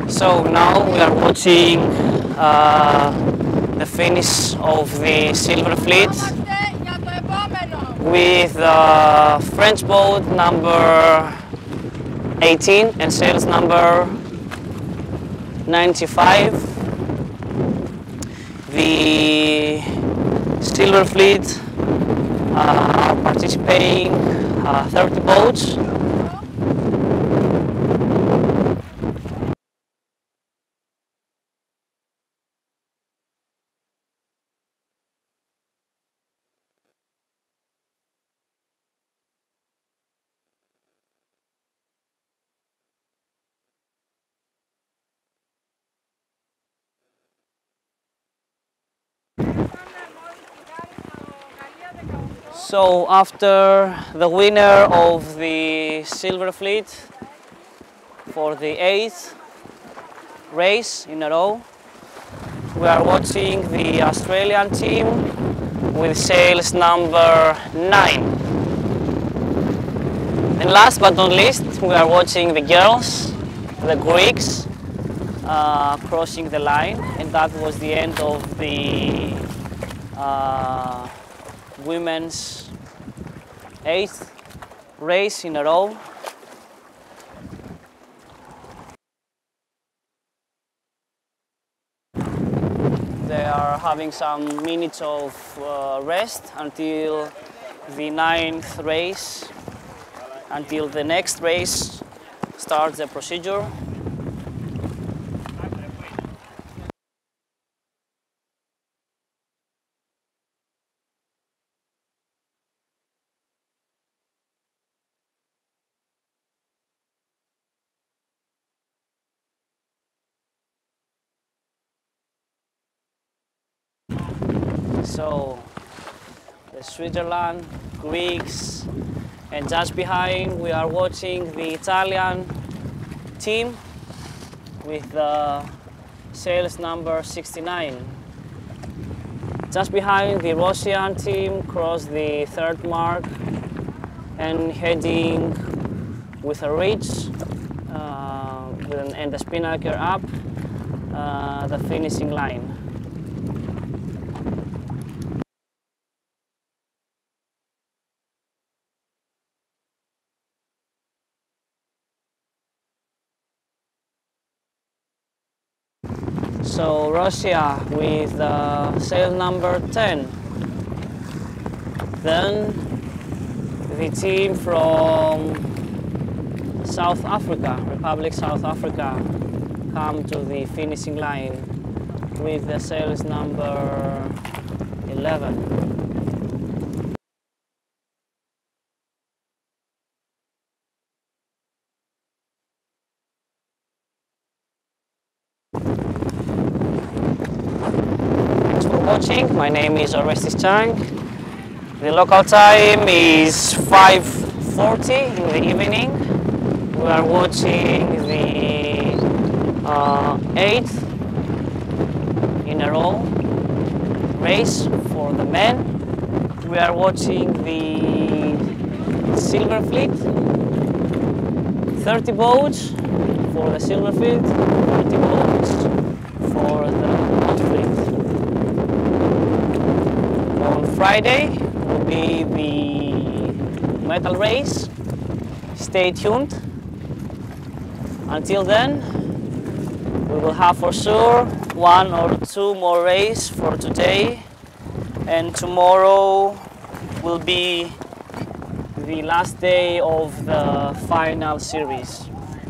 So now we are watching the finish of the Silver Fleet with French boat number 18 and sails number 95. The Silver Fleet are participating 30 boats. So after the winner of the Silver Fleet for the 8th race in a row, we are watching the Australian team with sails number 9. And last but not least, we are watching the girls, the Greeks, crossing the line, and that was the end of the women's 8th race in a row. They are having some minutes of rest until the 9th race, until the next race starts the procedure. So the Switzerland, Greeks, and just behind we are watching the Italian team with the sails number 69. Just behind the Russian team crossed the 3rd mark and heading with a reach and the spinnaker up the finishing line. So Russia with sail number 10. Then the team from South Africa, Republic South Africa, come to the finishing line with the sails number 11. Watching. My name is Orestes Chang. The local time is 5:40 in the evening. We are watching the 8th in a row race for the men. We are watching the Silver Fleet. 30 boats for the Silver Fleet, 30 boats for the Hot Fleet. On Friday will be the medal race. Stay tuned. Until then, we will have for sure 1 or 2 more races for today, and tomorrow will be the last day of the final series.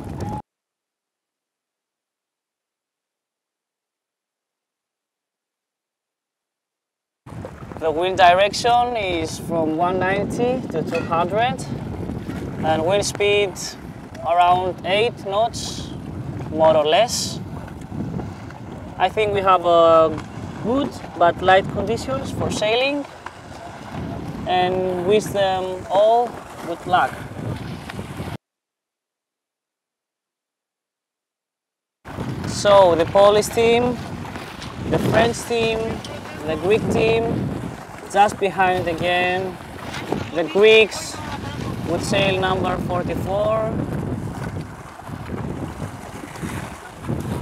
The wind direction is from 190 to 200 and wind speed around 8 knots, more or less. I think we have good but light conditions for sailing, and wish them all good luck. So the Polish team, the French team, the Greek team, just behind again, the Greeks with sail number 44.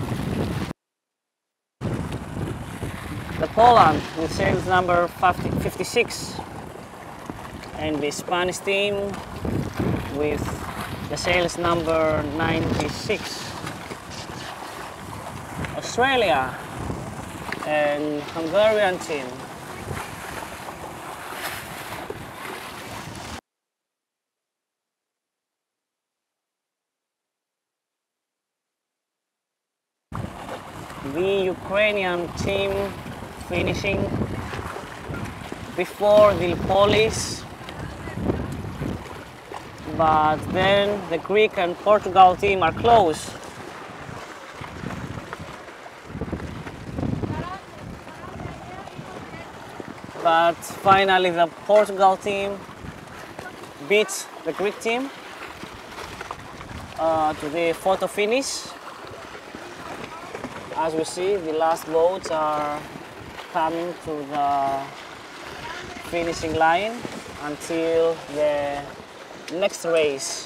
Poland with sails number 56, and the Spanish team with the sails number 96. Australia and Hungarian team. The Ukrainian team finishing before the Polish, but then the Greek and Portugal team are close. But finally the Portugal team beats the Greek team to the photo finish. As we see, the last boats are coming to the finishing line until the next race.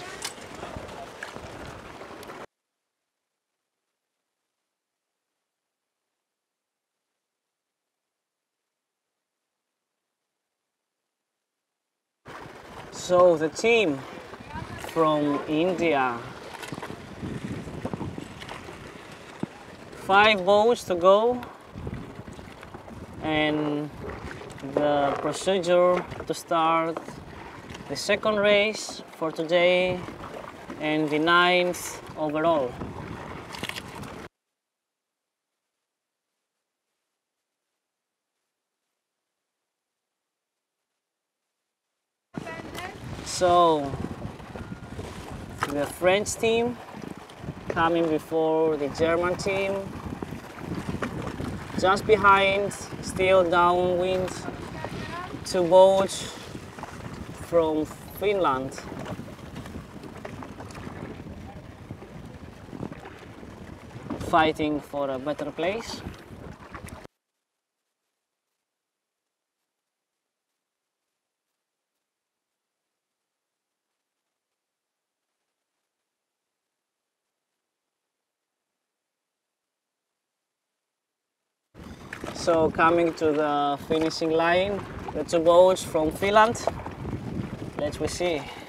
So the team from India, 5 boats to go, and the procedure to start the second race for today and the 9th overall. So the French team coming before the German team, just behind, still downwind, 2 boats from Finland. Fighting for a better place. So coming to the finishing line, the 2 boats from Finland. Let's see.